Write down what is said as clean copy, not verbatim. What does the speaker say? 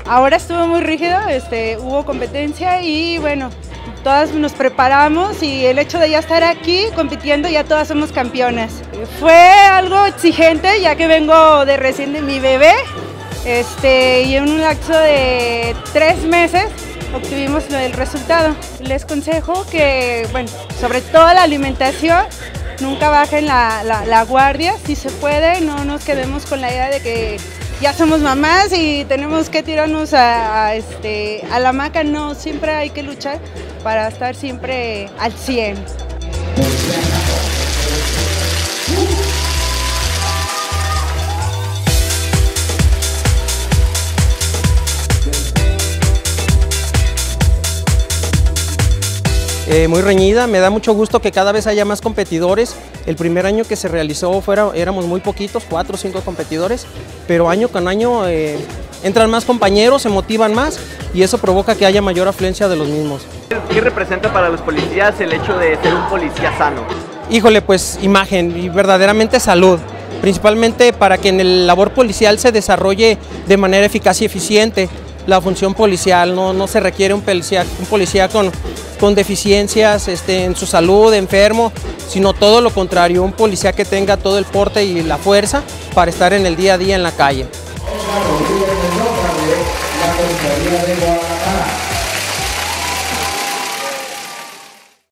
Ahora estuvo muy rígido, hubo competencia y bueno, todas nos preparamos y el hecho de ya estar aquí compitiendo, ya todas somos campeonas. Fue algo exigente ya que vengo de recién de mi bebé y en un lapso de 3 meses obtuvimos el resultado. Les aconsejo que, bueno, sobre todo la alimentación, nunca bajen la guardia, si se puede, no nos quedemos con la idea de que ya somos mamás y tenemos que tirarnos a la hamaca, no, siempre hay que luchar para estar siempre al 100. Muy reñida, me da mucho gusto que cada vez haya más competidores. El primer año que se realizó éramos muy poquitos, 4 o 5 competidores, pero año con año entran más compañeros, se motivan más y eso provoca que haya mayor afluencia de los mismos. ¿Qué representa para los policías el hecho de ser un policía sano? Híjole, pues imagen y verdaderamente salud, principalmente para que en el labor policial se desarrolle de manera eficaz y eficiente la función policial. No se requiere un policía con deficiencias en su salud, enfermo, sino todo lo contrario, un policía que tenga todo el porte y la fuerza para estar en el día a día en la calle.